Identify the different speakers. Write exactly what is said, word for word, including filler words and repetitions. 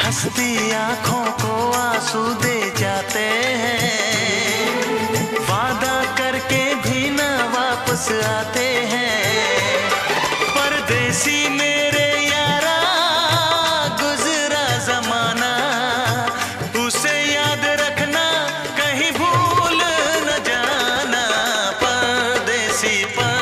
Speaker 1: हंसती आंखों को आंसू दे जाते हैं, वादा करके भी ना वापस आते हैं। परदेसी मेरे यारा गुजरा जमाना, उसे याद रखना कहीं भूल न जाना। परदेसी पर